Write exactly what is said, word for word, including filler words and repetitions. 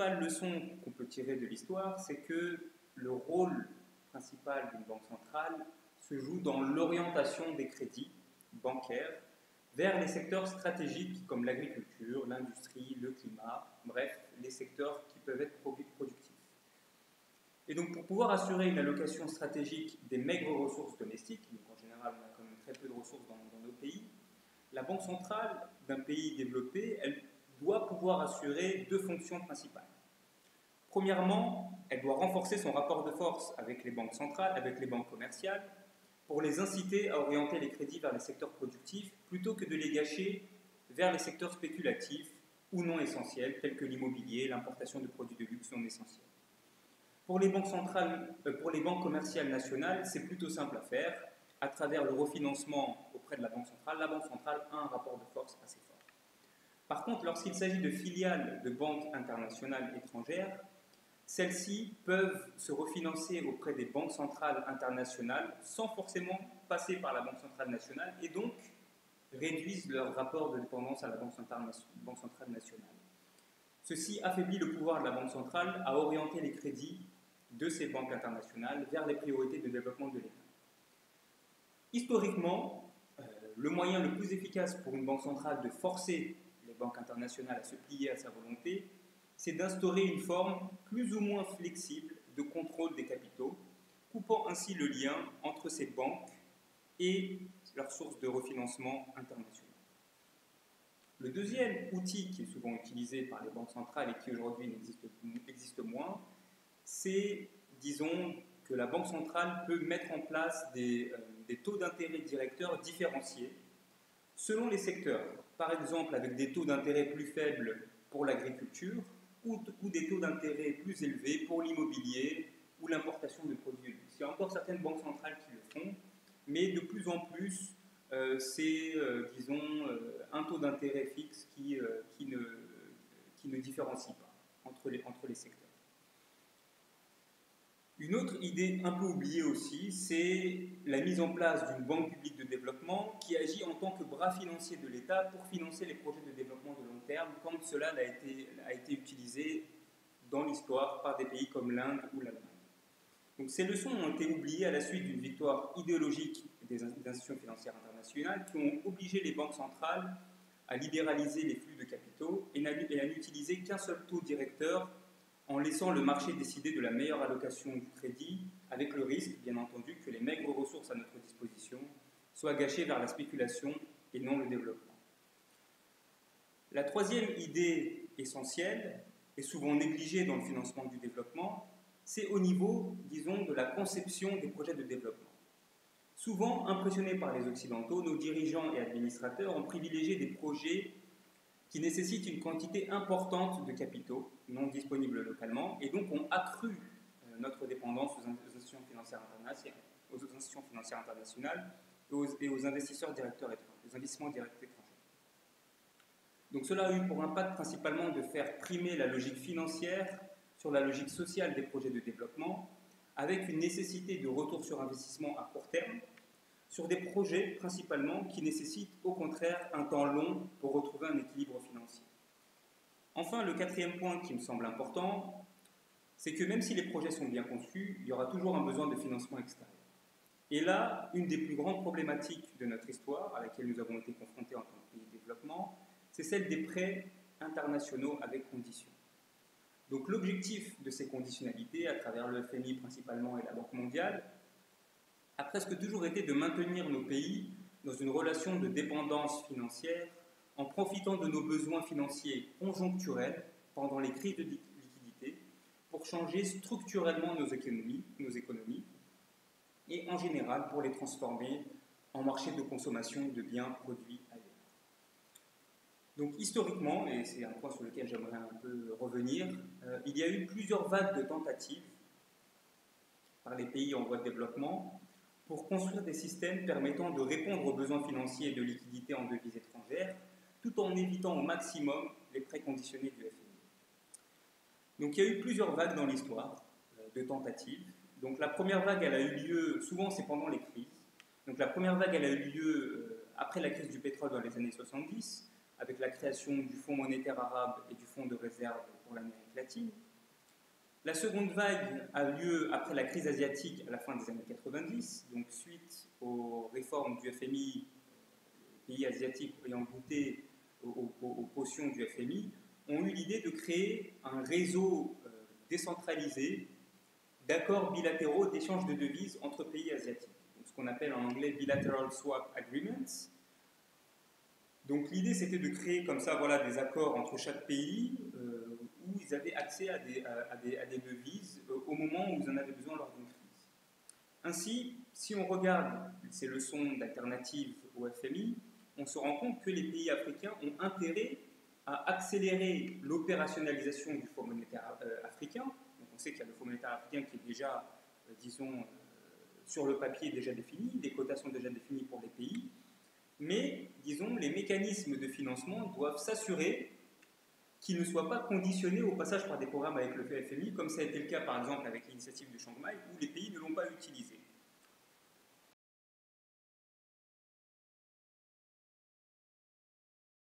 principale leçon qu'on peut tirer de l'histoire, c'est que le rôle principal d'une banque centrale se joue dans l'orientation des crédits bancaires vers les secteurs stratégiques comme l'agriculture, l'industrie, le climat, bref, les secteurs qui peuvent être productifs. Et donc pour pouvoir assurer une allocation stratégique des maigres ressources domestiques, donc en général on a quand même très peu de ressources dans, dans nos pays, la banque centrale d'un pays développé, elle doit pouvoir assurer deux fonctions principales. Premièrement, elle doit renforcer son rapport de force avec les banques centrales, avec les banques commerciales, pour les inciter à orienter les crédits vers les secteurs productifs plutôt que de les gâcher vers les secteurs spéculatifs ou non essentiels, tels que l'immobilier, l'importation de produits de luxe non essentiels. Pour les banques centrales, euh, pour les banques commerciales nationales, c'est plutôt simple à faire. À travers le refinancement auprès de la Banque centrale, la Banque centrale a un rapport de force assez fort. Par contre, lorsqu'il s'agit de filiales de banques internationales étrangères, celles-ci peuvent se refinancer auprès des banques centrales internationales sans forcément passer par la Banque centrale nationale et donc réduisent leur rapport de dépendance à la Banque centrale nationale. Ceci affaiblit le pouvoir de la Banque centrale à orienter les crédits de ces banques internationales vers les priorités de développement de l'État. Historiquement, euh, le moyen le plus efficace pour une banque centrale de forcer les banques internationales à se plier à sa volonté, c'est d'instaurer une forme plus ou moins flexible de contrôle des capitaux, coupant ainsi le lien entre ces banques et leurs sources de refinancement internationaux. Le deuxième outil qui est souvent utilisé par les banques centrales et qui aujourd'hui existe, existe moins, c'est, disons, que la Banque centrale peut mettre en place des, euh, des taux d'intérêt directeurs différenciés selon les secteurs. Par exemple, avec des taux d'intérêt plus faibles pour l'agriculture ou, ou des taux d'intérêt plus élevés pour l'immobilier ou l'importation de produits de luxe. Il y a encore certaines banques centrales qui le font, mais de plus en plus, euh, c'est, euh, disons, euh, un taux d'intérêt fixe qui, euh, qui, ne, qui ne différencie pas entre les, entre les secteurs. Une autre idée un peu oubliée aussi, c'est la mise en place d'une banque publique de développement qui agit en tant que bras financier de l'État pour financer les projets de développement de long terme, comme cela a été, a été utilisé dans l'histoire par des pays comme l'Inde ou l'Allemagne. Donc ces leçons ont été oubliées à la suite d'une victoire idéologique des institutions financières internationales qui ont obligé les banques centrales à libéraliser les flux de capitaux et à n'utiliser qu'un seul taux directeur en laissant le marché décider de la meilleure allocation du crédit, avec le risque, bien entendu, que les maigres ressources à notre disposition soient gâchées vers la spéculation et non le développement. La troisième idée essentielle, et souvent négligée dans le financement du développement, c'est au niveau, disons, de la conception des projets de développement. Souvent impressionnés par les Occidentaux, nos dirigeants et administrateurs ont privilégié des projets qui nécessitent une quantité importante de capitaux non disponibles localement et donc ont accru notre dépendance aux institutions financières internationales, aux institutions financières internationales et aux, et aux investisseurs directeurs étrangers, aux investissements directs étrangers. Donc cela a eu pour impact principalement de faire primer la logique financière sur la logique sociale des projets de développement, avec une nécessité de retour sur investissement à court terme, sur des projets principalement qui nécessitent au contraire un temps long pour retrouver un équilibre financier. Enfin, le quatrième point qui me semble important, c'est que même si les projets sont bien conçus, il y aura toujours un besoin de financement extérieur. Et là, une des plus grandes problématiques de notre histoire, à laquelle nous avons été confrontés en tant que pays de développement, c'est celle des prêts internationaux avec conditions. Donc l'objectif de ces conditionnalités, à travers le F M I principalement et la Banque mondiale, a presque toujours été de maintenir nos pays dans une relation de dépendance financière en profitant de nos besoins financiers conjoncturels pendant les crises de liquidité pour changer structurellement nos économies, nos économies et en général pour les transformer en marché de consommation de biens produits ailleurs. Donc historiquement, et c'est un point sur lequel j'aimerais un peu revenir, euh, il y a eu plusieurs vagues de tentatives par les pays en voie de développement pour construire des systèmes permettant de répondre aux besoins financiers et de liquidité en devises étrangères, tout en évitant au maximum les prêts conditionnés du F M I. Donc il y a eu plusieurs vagues dans l'histoire euh, de tentatives. Donc la première vague, elle a eu lieu, souvent c'est pendant les crises. Donc la première vague, elle a eu lieu euh, après la crise du pétrole dans les années soixante-dix, avec la création du Fonds monétaire arabe et du Fonds de réserve pour pour l'Amérique latine. La seconde vague a lieu après la crise asiatique à la fin des années quatre-vingt-dix, donc suite aux réformes du F M I, les pays asiatiques ayant goûté aux, aux, aux potions du F M I, ont eu l'idée de créer un réseau euh, décentralisé d'accords bilatéraux d'échange de devises entre pays asiatiques, donc ce qu'on appelle en anglais Bilateral Swap Agreements. Donc l'idée c'était de créer comme ça voilà, des accords entre chaque pays euh, où ils avaient accès à des, à, à des, à des devises euh, au moment où ils en avaient besoin lors d'une crise. Ainsi, si on regarde ces leçons d'alternative au F M I, on se rend compte que les pays africains ont intérêt à accélérer l'opérationnalisation du Fonds monétaire euh, africain. Donc on sait qu'il y a le Fonds monétaire africain qui est déjà, euh, disons, euh, sur le papier déjà défini, les quotas sont déjà définis pour les pays, mais, disons, les mécanismes de financement doivent s'assurer qu'ils ne soient pas conditionnés au passage par des programmes avec le F M I, comme ça a été le cas par exemple avec l'initiative de Chiang Mai, où les pays ne l'ont pas utilisé.